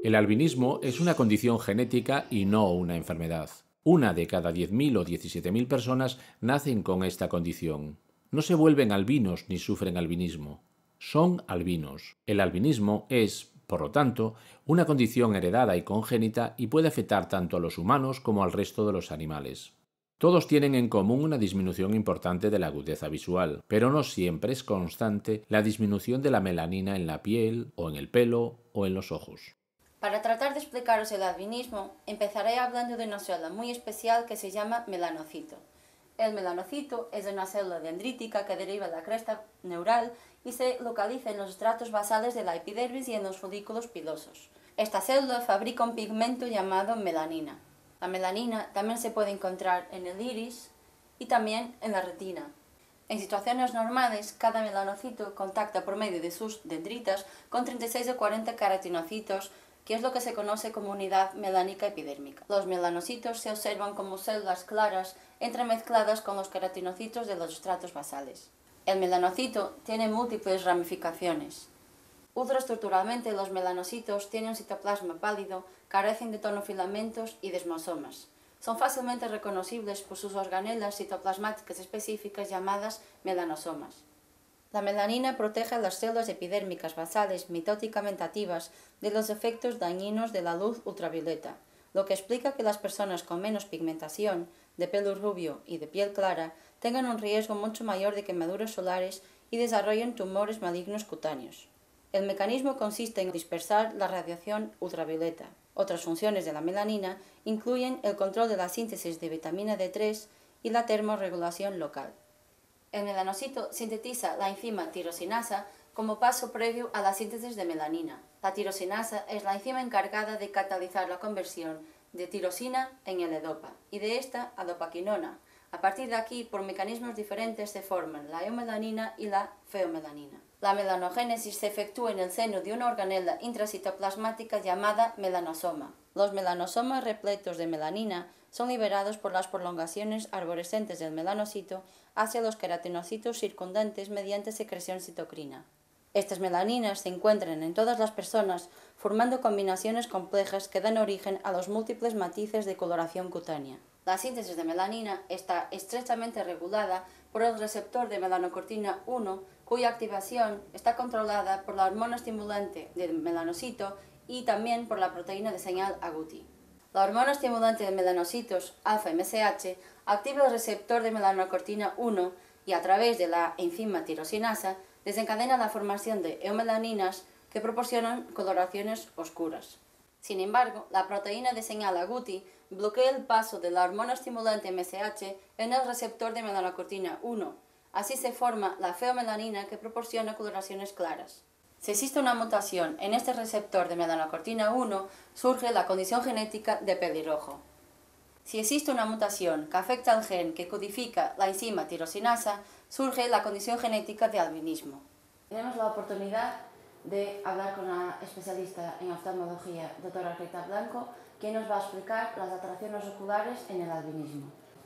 El albinismo es una condición genética y no una enfermedad. Una de cada 10.000 o 17.000 personas nacen con esta condición. No se vuelven albinos ni sufren albinismo. Son albinos. El albinismo es, por lo tanto, una condición heredada y congénita y puede afectar tanto a los humanos como al resto de los animales. Todos tienen en común una disminución importante de la agudeza visual, pero no siempre es constante la disminución de la melanina en la piel, o en el pelo, o en los ojos. Para tratar de explicaros el albinismo, empezaré hablando de una célula muy especial que se llama melanocito. El melanocito es una célula dendrítica que deriva de la cresta neural y se localiza en los estratos basales de la epidermis y en los folículos pilosos. Esta célula fabrica un pigmento llamado melanina. La melanina también se puede encontrar en el iris y también en la retina. En situaciones normales, cada melanocito contacta por medio de sus dendritas con 36 o 40 queratinocitos, que es lo que se conoce como unidad melánica epidérmica. Los melanocitos se observan como células claras entremezcladas con los queratinocitos de los estratos basales. El melanocito tiene múltiples ramificaciones. Ultraestructuralmente, los melanocitos tienen un citoplasma pálido, carecen de tonofilamentos y desmosomas. Son fácilmente reconocibles por sus organelas citoplasmáticas específicas llamadas melanosomas. La melanina protege a las células epidérmicas basales mitóticamente activas de los efectos dañinos de la luz ultravioleta, lo que explica que las personas con menos pigmentación, de pelo rubio y de piel clara tengan un riesgo mucho mayor de quemaduras solares y desarrollen tumores malignos cutáneos. El mecanismo consiste en dispersar la radiación ultravioleta. Otras funciones de la melanina incluyen el control de la síntesis de vitamina D3 y la termorregulación local. El melanocito sintetiza la enzima tirosinasa como paso previo a la síntesis de melanina. La tirosinasa es la enzima encargada de catalizar la conversión de tirosina en L-dopa y de esta a dopaquinona. A partir de aquí, por mecanismos diferentes se forman la eumelanina y la feomelanina. La melanogénesis se efectúa en el seno de una organela intracitoplasmática llamada melanosoma. Los melanosomas repletos de melanina son liberados por las prolongaciones arborescentes del melanocito hacia los queratinocitos circundantes mediante secreción citocrina. Estas melaninas se encuentran en todas las personas formando combinaciones complejas que dan origen a los múltiples matices de coloración cutánea. La síntesis de melanina está estrechamente regulada por el receptor de melanocortina 1, cuya activación está controlada por la hormona estimulante del melanocito y también por la proteína de señal agouti. La hormona estimulante de melanocitos, alfa-MSH, activa el receptor de melanocortina 1 y a través de la enzima tirosinasa desencadena la formación de eumelaninas que proporcionan coloraciones oscuras. Sin embargo, la proteína de señal agouti bloquea el paso de la hormona estimulante MSH en el receptor de melanocortina 1. Así se forma la feomelanina que proporciona coloraciones claras. Si existe una mutación en este receptor de melanocortina 1, surge la condición genética de pelirrojo. Si existe una mutación que afecta al gen que codifica la enzima tirosinasa, surge la condición genética de albinismo. Tenemos la oportunidad de hablar con la especialista en oftalmología, doctora Rita Blanco, quien nos va a explicar las alteraciones oculares en el albinismo.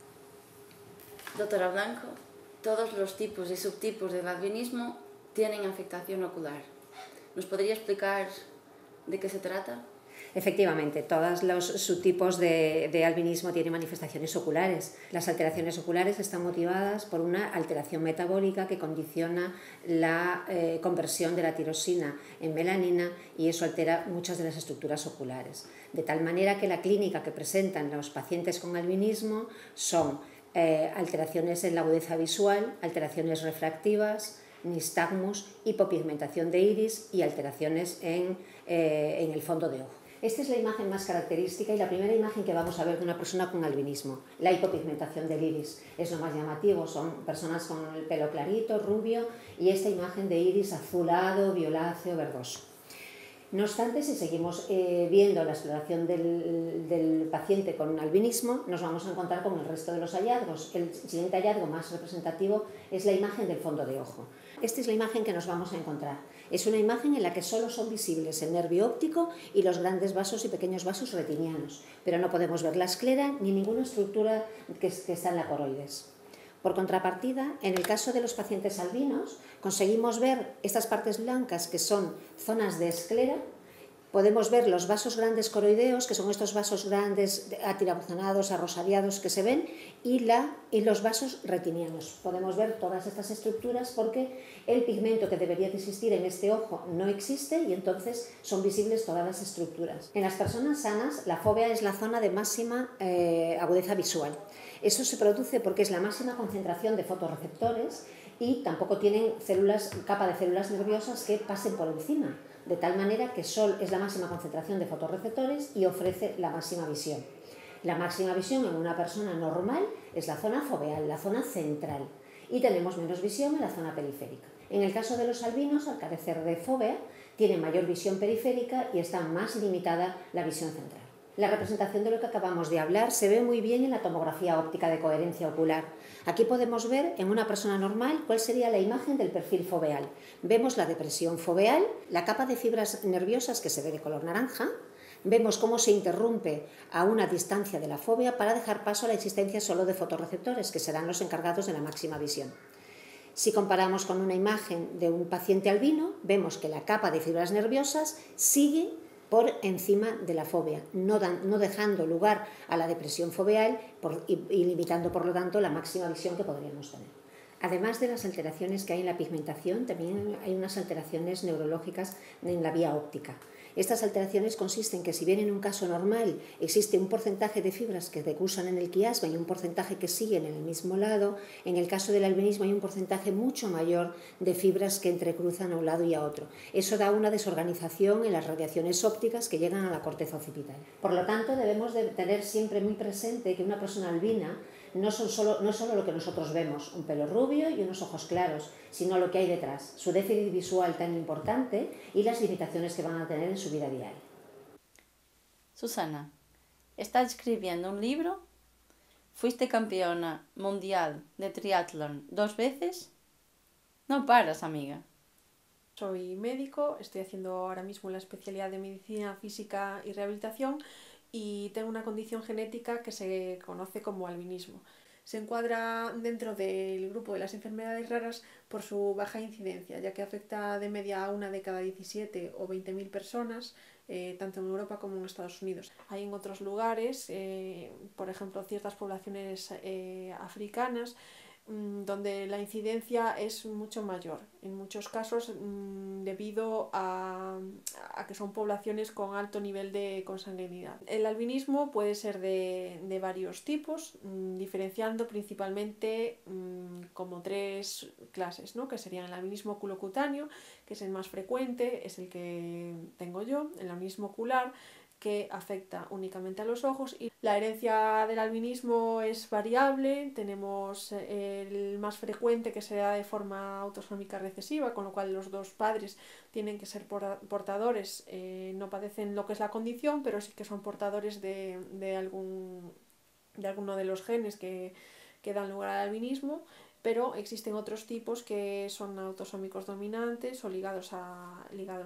Doctora Blanco, todos los tipos y subtipos del albinismo tienen afectación ocular. ¿Nos podría explicar de qué se trata? Efectivamente, todos los subtipos de albinismo tienen manifestaciones oculares. Las alteraciones oculares están motivadas por una alteración metabólica que condiciona la conversión de la tirosina en melanina y eso altera muchas de las estructuras oculares. De tal manera que la clínica que presentan los pacientes con albinismo son alteraciones en la agudeza visual, alteraciones refractivas, nistagmus, hipopigmentación de iris y alteraciones en el fondo de ojo. Esta es la imagen más característica y la primera imagen que vamos a ver de una persona con albinismo, la hipopigmentación del iris. Es lo más llamativo, son personas con el pelo clarito, rubio y esta imagen de iris azulado, violáceo, verdoso. No obstante, si seguimos viendo la exploración del paciente con albinismo, nos vamos a encontrar con el resto de los hallazgos. El siguiente hallazgo más representativo es la imagen del fondo de ojo. Esta es la imagen que nos vamos a encontrar. Es una imagen en la que solo son visibles el nervio óptico y los grandes vasos y pequeños vasos retinianos, pero no podemos ver la esclera ni ninguna estructura que está en la coroides. Por contrapartida, en el caso de los pacientes albinos, conseguimos ver estas partes blancas que son zonas de esclera Podemos ver los vasos grandes coroideos, que son estos vasos grandes atirabuzonados, arrosadiados que se ven, y los vasos retinianos. Podemos ver todas estas estructuras porque el pigmento que debería de existir en este ojo no existe y entonces son visibles todas las estructuras. En las personas sanas, la fóvea es la zona de máxima agudeza visual. Eso se produce porque es la máxima concentración de fotorreceptores y tampoco tienen capa de células nerviosas que pasen por encima, de tal manera que Sol es la máxima concentración de fotorreceptores y ofrece la máxima visión. La máxima visión en una persona normal es la zona foveal, la zona central, y tenemos menos visión en la zona periférica. En el caso de los albinos, al carecer de fóvea, tienen mayor visión periférica y está más limitada la visión central. La representación de lo que acabamos de hablar se ve muy bien en la tomografía óptica de coherencia ocular. Aquí podemos ver en una persona normal cuál sería la imagen del perfil foveal. Vemos la depresión foveal, la capa de fibras nerviosas que se ve de color naranja. Vemos cómo se interrumpe a una distancia de la fóvea para dejar paso a la existencia solo de fotorreceptores, que serán los encargados de la máxima visión. Si comparamos con una imagen de un paciente albino, vemos que la capa de fibras nerviosas sigue por encima de la fóvea, no dejando lugar a la depresión foveal y limitando, por lo tanto, la máxima visión que podríamos tener. Además de las alteraciones que hay en la pigmentación, también hay unas alteraciones neurológicas en la vía óptica. Estas alteraciones consisten en que, si bien en un caso normal existe un porcentaje de fibras que decursan en el quiasma y un porcentaje que siguen en el mismo lado, en el caso del albinismo hay un porcentaje mucho mayor de fibras que entrecruzan a un lado y a otro. Eso da una desorganización en las radiaciones ópticas que llegan a la corteza occipital. Por lo tanto, debemos de tener siempre muy presente que una persona albina no es solo lo que nosotros vemos, un pelo rubio y unos ojos claros, sino lo que hay detrás, su déficit visual tan importante y las limitaciones que van a tener en su vida diaria. Susana, ¿estás escribiendo un libro? ¿Fuiste campeona mundial de triatlón 2 veces? No paras, amiga. Soy médico, estoy haciendo ahora mismo la especialidad de medicina física y rehabilitación y tengo una condición genética que se conoce como albinismo. Se encuadra dentro del grupo de las enfermedades raras por su baja incidencia, ya que afecta de media a una de cada 17 o 20.000 personas, tanto en Europa como en Estados Unidos. Hay en otros lugares, por ejemplo, ciertas poblaciones africanas, donde la incidencia es mucho mayor, en muchos casos debido a que son poblaciones con alto nivel de consanguinidad. El albinismo puede ser de varios tipos, diferenciando principalmente como 3 clases, ¿no? Que serían el albinismo oculocutáneo, que es el más frecuente, es el que tengo yo, el albinismo ocular, que afecta únicamente a los ojos, y la herencia del albinismo es variable. Tenemos el más frecuente, que se da de forma autosómica recesiva, con lo cual los 2 padres tienen que ser portadores, no padecen lo que es la condición, pero sí que son portadores de alguno de los genes que dan lugar al albinismo. Pero existen otros tipos que son autosómicos dominantes o ligados a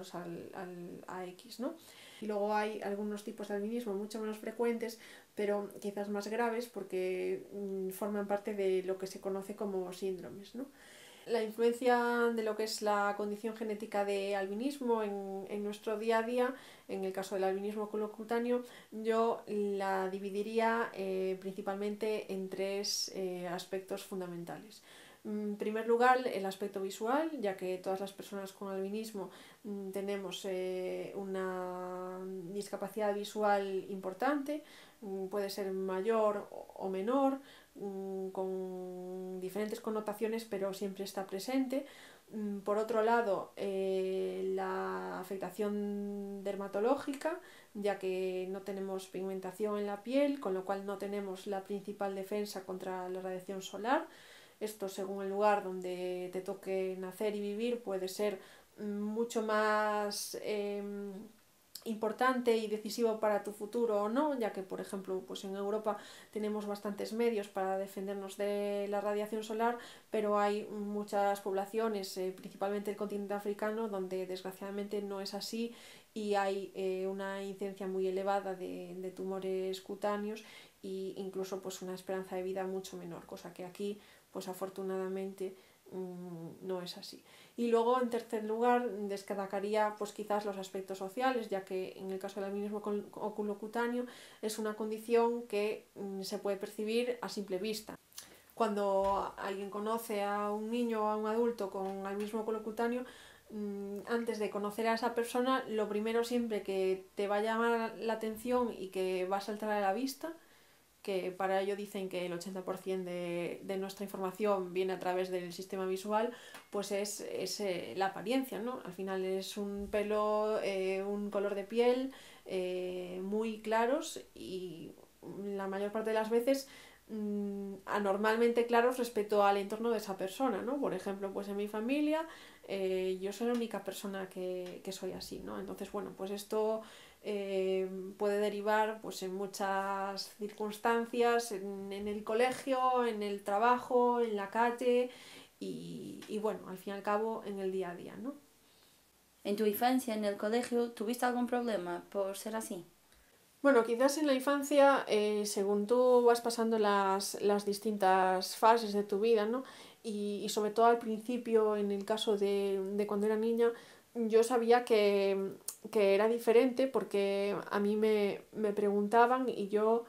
X, ¿no? Y luego hay algunos tipos de albinismo mucho menos frecuentes, pero quizás más graves porque forman parte de lo que se conoce como síndromes, ¿no? La influencia de lo que es la condición genética de albinismo en nuestro día a día, en el caso del albinismo oculocutáneo, yo la dividiría principalmente en 3 aspectos fundamentales. En primer lugar, el aspecto visual, ya que todas las personas con albinismo tenemos una discapacidad visual importante, puede ser mayor o menor, con diferentes connotaciones, pero siempre está presente. Por otro lado, la afectación dermatológica, ya que no tenemos pigmentación en la piel, con lo cual no tenemos la principal defensa contra la radiación solar. Esto, según el lugar donde te toque nacer y vivir, puede ser mucho más importante y decisivo para tu futuro o no, ya que, por ejemplo, pues en Europa tenemos bastantes medios para defendernos de la radiación solar, pero hay muchas poblaciones, principalmente el continente africano, donde desgraciadamente no es así y hay una incidencia muy elevada de tumores cutáneos e incluso pues una esperanza de vida mucho menor, cosa que aquí pues afortunadamente no es así. Y luego, en tercer lugar, destacaría pues quizás los aspectos sociales, ya que en el caso del albinismo oculocutáneo es una condición que se puede percibir a simple vista. Cuando alguien conoce a un niño o a un adulto con albinismo oculocutáneo, antes de conocer a esa persona, lo primero siempre que te va a llamar la atención y que va a saltar a la vista, que para ello dicen que el 80% de nuestra información viene a través del sistema visual, pues es la apariencia, ¿no? Al final es un pelo, un color de piel muy claros y la mayor parte de las veces anormalmente claros respecto al entorno de esa persona, ¿no? Por ejemplo, pues en mi familia yo soy la única persona que soy así, ¿no? Entonces, bueno, pues esto puede derivar pues en muchas circunstancias, en el colegio, en el trabajo, en la calle y bueno, al fin y al cabo en el día a día, ¿no? ¿En tu infancia, en el colegio, tuviste algún problema por ser así? Bueno, quizás en la infancia, según tú vas pasando las distintas fases de tu vida, ¿no? Y sobre todo al principio, en el caso de cuando era niña, yo sabía que era diferente porque a mí me preguntaban y yo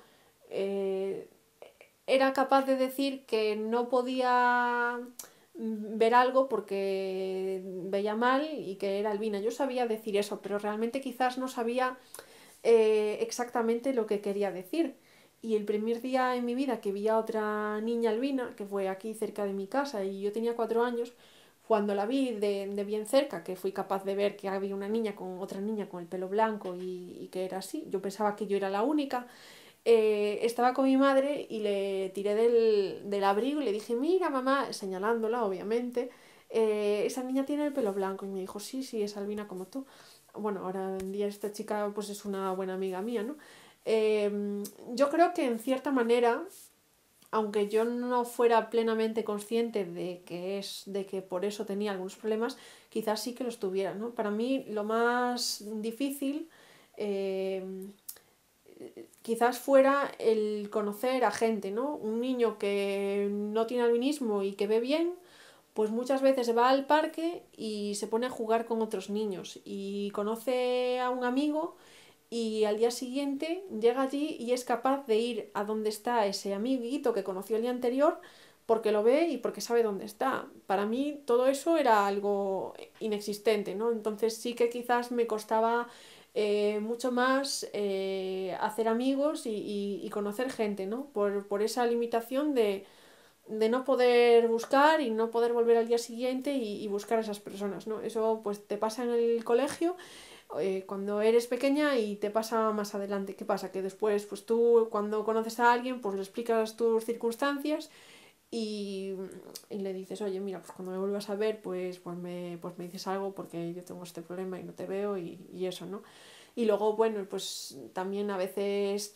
era capaz de decir que no podía ver algo porque veía mal y que era albina. Yo sabía decir eso, pero realmente quizás no sabía exactamente lo que quería decir. Y el primer día en mi vida que vi a otra niña albina, que fue aquí cerca de mi casa, y yo tenía 4 años, cuando la vi de bien cerca, que fui capaz de ver que había una niña con otra niña con el pelo blanco y que era así, yo pensaba que yo era la única, estaba con mi madre y le tiré del abrigo y le dije, mira mamá, señalándola obviamente, esa niña tiene el pelo blanco. Y me dijo, sí, sí, es albina como tú. Bueno, ahora en día esta chica pues es una buena amiga mía, ¿no? Yo creo que en cierta manera, aunque yo no fuera plenamente consciente de que por eso tenía algunos problemas, quizás sí que los tuviera, ¿no? Para mí lo más difícil quizás fuera el conocer a gente, ¿no? Un niño que no tiene albinismo y que ve bien, pues muchas veces se va al parque y se pone a jugar con otros niños y conoce a un amigo y al día siguiente llega allí y es capaz de ir a donde está ese amiguito que conoció el día anterior porque lo ve y porque sabe dónde está. Para mí todo eso era algo inexistente, ¿no? Entonces sí que quizás me costaba mucho más hacer amigos y conocer gente, ¿no? Por esa limitación de no poder buscar y no poder volver al día siguiente y buscar a esas personas, ¿no? Eso pues te pasa en el colegio cuando eres pequeña y te pasa más adelante. ¿Qué pasa? Que después pues tú cuando conoces a alguien pues le explicas tus circunstancias y le dices, oye, mira, pues cuando me vuelvas a ver pues me dices algo porque yo tengo este problema y no te veo y eso, ¿no? Y luego, bueno, pues también a veces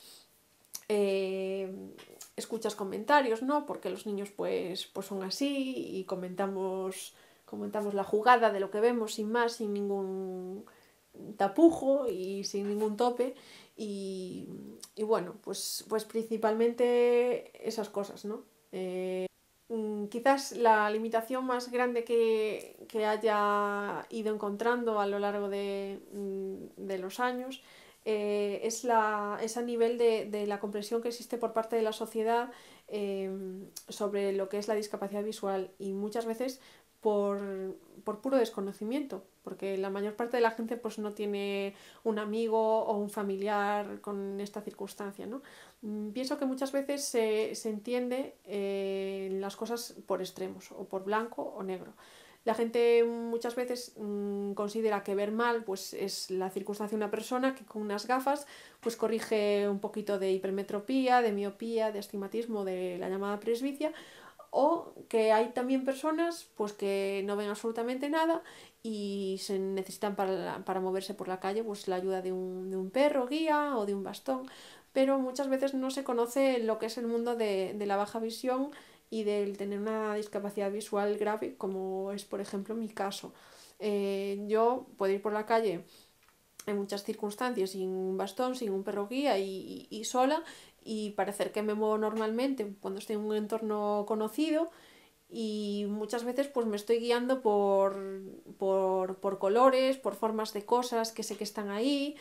escuchas comentarios, ¿no? Porque los niños pues son así y comentamos la jugada de lo que vemos sin más, sin ningún tapujo y sin ningún tope y bueno, pues principalmente esas cosas, ¿no? Quizás la limitación más grande que haya ido encontrando a lo largo de los años es a nivel de la comprensión que existe por parte de la sociedad sobre lo que es la discapacidad visual y muchas veces por puro desconocimiento, porque la mayor parte de la gente pues no tiene un amigo o un familiar con esta circunstancia, ¿no? Pienso que muchas veces se entiende las cosas por extremos, o por blanco o negro. La gente muchas veces considera que ver mal pues es la circunstancia de una persona que con unas gafas pues corrige un poquito de hipermetropía, de miopía, de astigmatismo, de la llamada presbicia, o que hay también personas pues que no ven absolutamente nada y se necesitan para moverse por la calle pues la ayuda de un perro guía o de un bastón, pero muchas veces no se conoce lo que es el mundo de la baja visión y del tener una discapacidad visual grave, como es por ejemplo mi caso. Yo puedo ir por la calle en muchas circunstancias sin un bastón, sin un perro guía y sola y parecer que me muevo normalmente cuando estoy en un entorno conocido y muchas veces pues me estoy guiando por colores, por formas de cosas que sé que están ahí,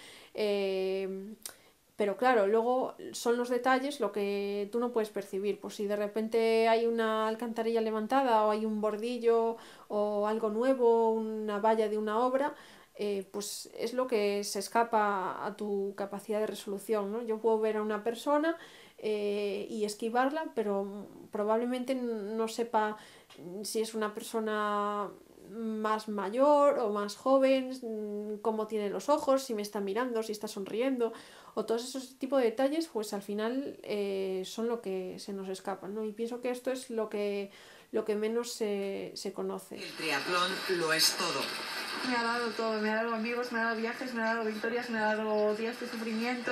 pero claro, luego son los detalles lo que tú no puedes percibir. Pues si de repente hay una alcantarilla levantada o hay un bordillo o algo nuevo, una valla de una obra, pues es lo que se escapa a tu capacidad de resolución, ¿no? Yo puedo ver a una persona y esquivarla, pero probablemente no sepa si es una persona más mayor o más joven, cómo tiene los ojos, si me está mirando, si está sonriendo, o todos esos tipos de detalles, pues al final son lo que se nos escapan, ¿no? Y pienso que esto es lo que menos se conoce. El triatlón lo es todo. Me ha dado todo, me ha dado amigos, me ha dado viajes, me ha dado victorias, me ha dado días de sufrimiento.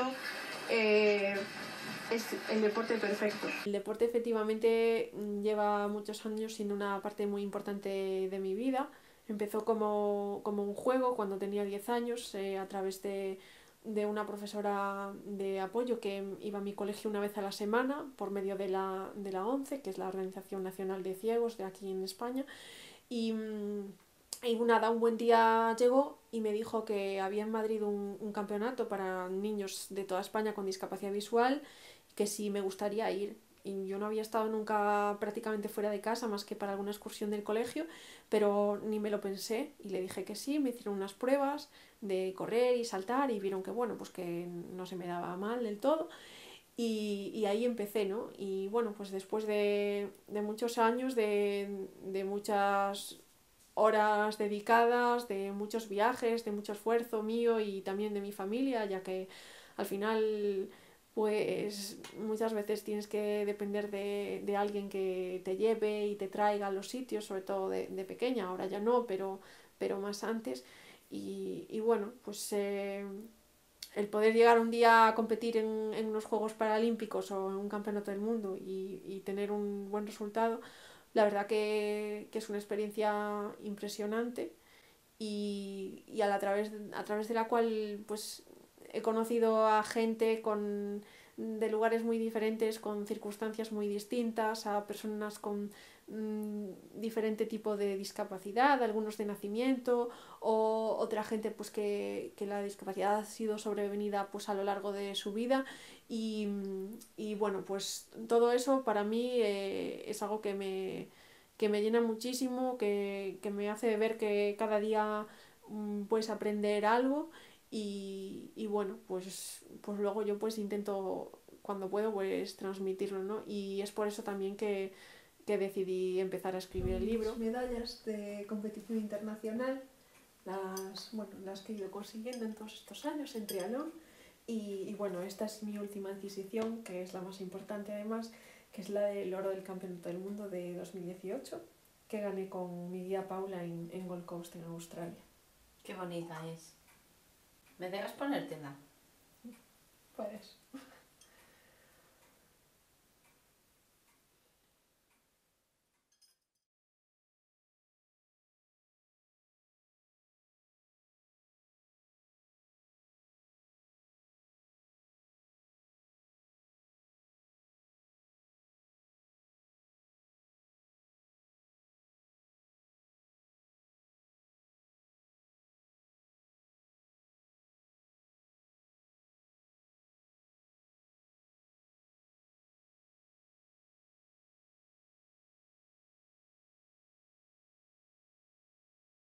Es el deporte perfecto. El deporte efectivamente lleva muchos años siendo una parte muy importante de mi vida. Empezó como un juego cuando tenía 10 años a través de una profesora de apoyo que iba a mi colegio una vez a la semana por medio de la ONCE, que es la Organización Nacional de Ciegos de aquí en España. Y nada, un buen día llegó y me dijo que había en Madrid un campeonato para niños de toda España con discapacidad visual, que si me gustaría ir. Y yo no había estado nunca prácticamente fuera de casa más que para alguna excursión del colegio, pero ni me lo pensé y le dije que sí. Me hicieron unas pruebas de correr y saltar y vieron que bueno, pues que no se me daba mal del todo. Y ahí empecé, ¿no? Y bueno, pues después de muchos años, de muchas horas dedicadas, de muchos viajes, de mucho esfuerzo mío y también de mi familia, ya que al final pues muchas veces tienes que depender de alguien que te lleve y te traiga a los sitios, sobre todo de pequeña, ahora ya no, pero más antes. Y bueno, pues el poder llegar un día a competir en unos Juegos Paralímpicos o en un Campeonato del Mundo y tener un buen resultado, la verdad que es una experiencia impresionante y a través de la cual pues he conocido a gente de lugares muy diferentes, con circunstancias muy distintas, a personas con diferente tipo de discapacidad, algunos de nacimiento, o otra gente pues que la discapacidad ha sido sobrevenida pues a lo largo de su vida y bueno, pues todo eso para mí es algo que me llena muchísimo, que me hace ver que cada día puedes aprender algo y bueno, pues luego yo pues intento cuando puedo pues transmitirlo, ¿no? Y es por eso también que decidí empezar a escribir el libro. Medallas de competición internacional, las que he ido consiguiendo en todos estos años en triatlón y bueno, esta es mi última adquisición, que es la más importante además, que es la del oro del Campeonato del Mundo de 2018, que gané con mi guía Paula en Gold Coast, en Australia. Qué bonita es. ¿Me dejas ponértela? Pues